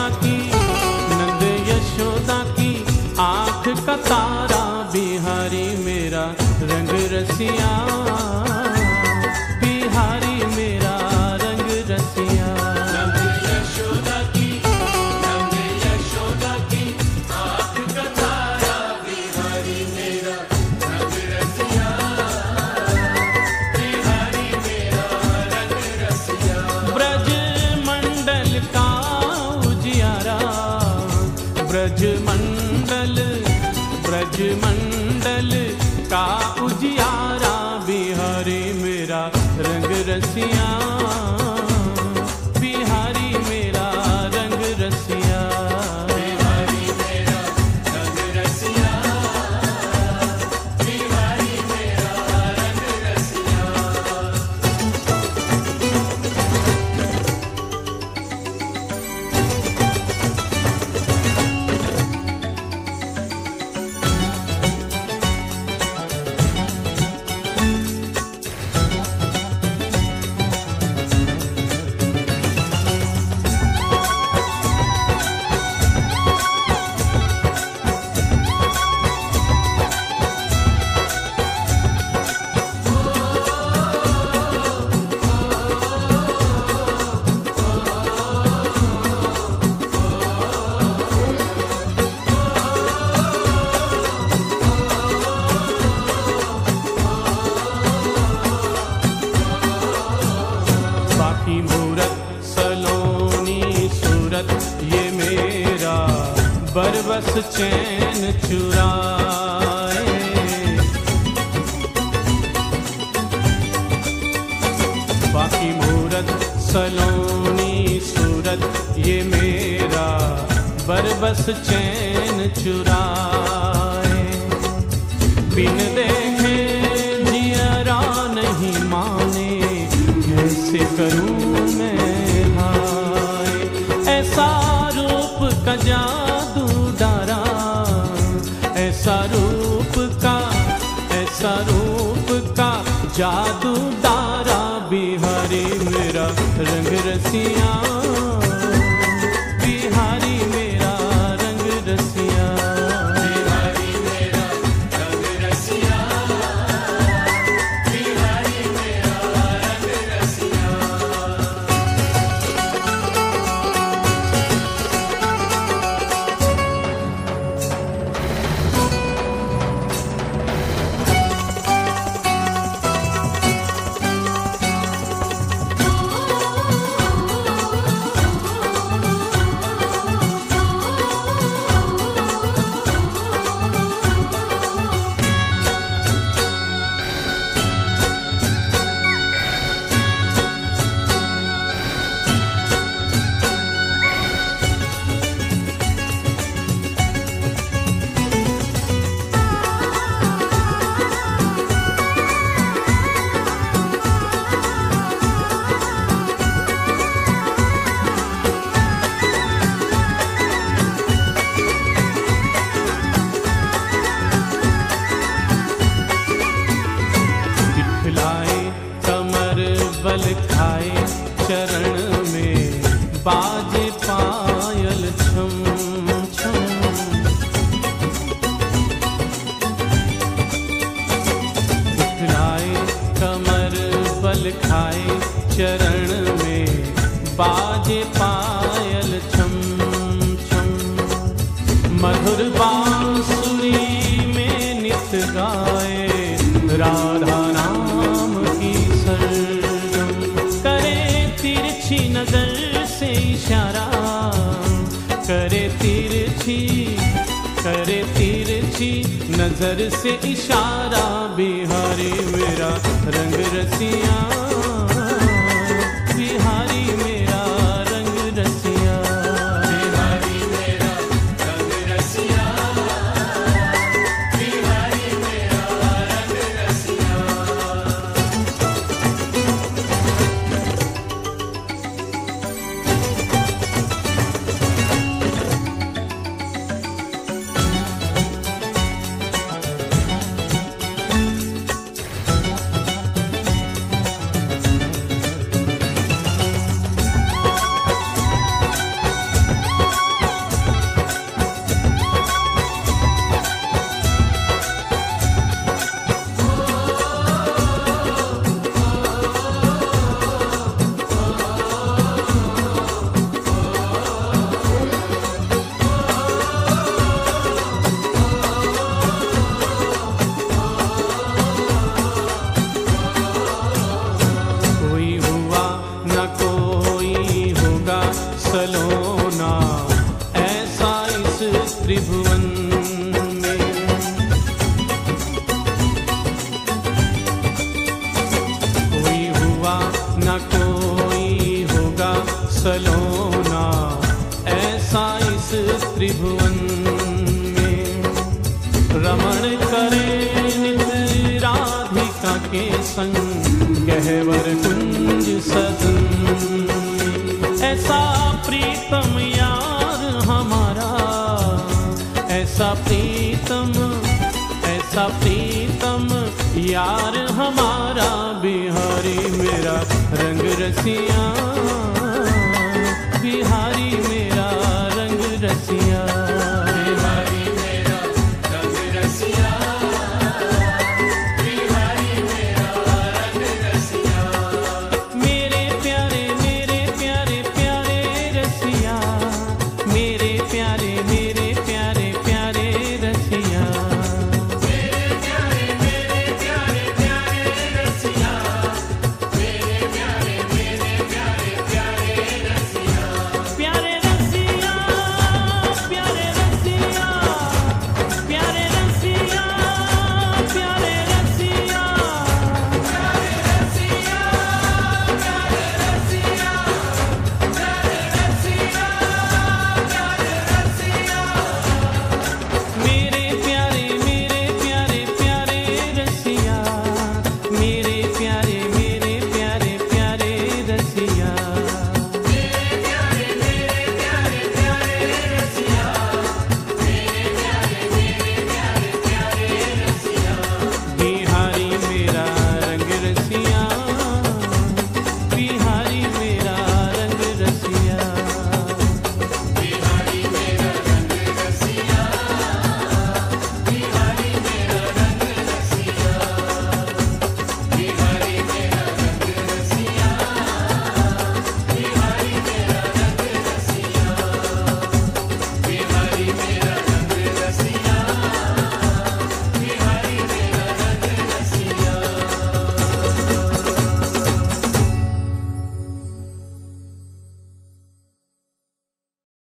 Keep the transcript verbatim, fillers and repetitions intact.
यशोदा की, नंद यशोदा की आँख का तारा, बिहारी मेरा रंग रसिया, बिहारी मेरा रंग रसिया। नंद यशोदा की, नंद यशोदा की आँख का तारा, बिहारी मेरा रंग रसिया, बिहारी मेरा रंग रसिया। ब्रज मंडल का उजियारा, ब्रज मंडल, ब्रज मंडल का उजियारा, बिहारी मेरा रंग रसिया, बिहारी मेरा रंग रसिया। बिहारी मेरा रंग रसिया, बिहारी मेरा रंग रसिया। बाकी मूरत सलोनी सूरत, ये मेरा बरबस चैन चुराए। बाकी मूरत सलोनी सूरत, ये मेरा बरबस चैन चुराए। बिन देखे जियरा नहीं माने, कैसे करूं मैं हाय। ऐसा रूप का जादू डारा, ऐसा रूप का, ऐसा रूप का जादू डारा, बिहारी मेरा रंग रसिया, बिहारी मेरा रंग रसिया। बिहारी मेरा रंग रसिया, बिहारी मेरा रंग रसिया। दिखलाए कमर बल खाए, चरण में बाजे पायल छम छम। दिखलाए कमर बल खाए, चरण में बाजे पायल छम छम। मधुर बांसुरी में नित गाए, राधा नाम की सरगम। करे तिरछी नजर से इशारा, करे तिरछी, करे तिरछी नजर से इशारा, बिहारी मेरा रंग रसिया, बिहारी मेरा रंग रसिया। बिहारी मेरा रंग रसिया, बिहारी मेरा रंग रसिया। ना ऐसा इस त्रिभुवन में। कोई हुआ न कोई होगा सलोना ऐसा इस त्रिभुवन में। रमण करे नित राधिका के संग गहवर कुंज सदन। ऐसा प्रीतम यार हमारा, ऐसा प्रीतम ऐसा प्रीतम यार हमारा, बिहारी मेरा रंग रसिया, बिहारी मेरा रंग रसिया।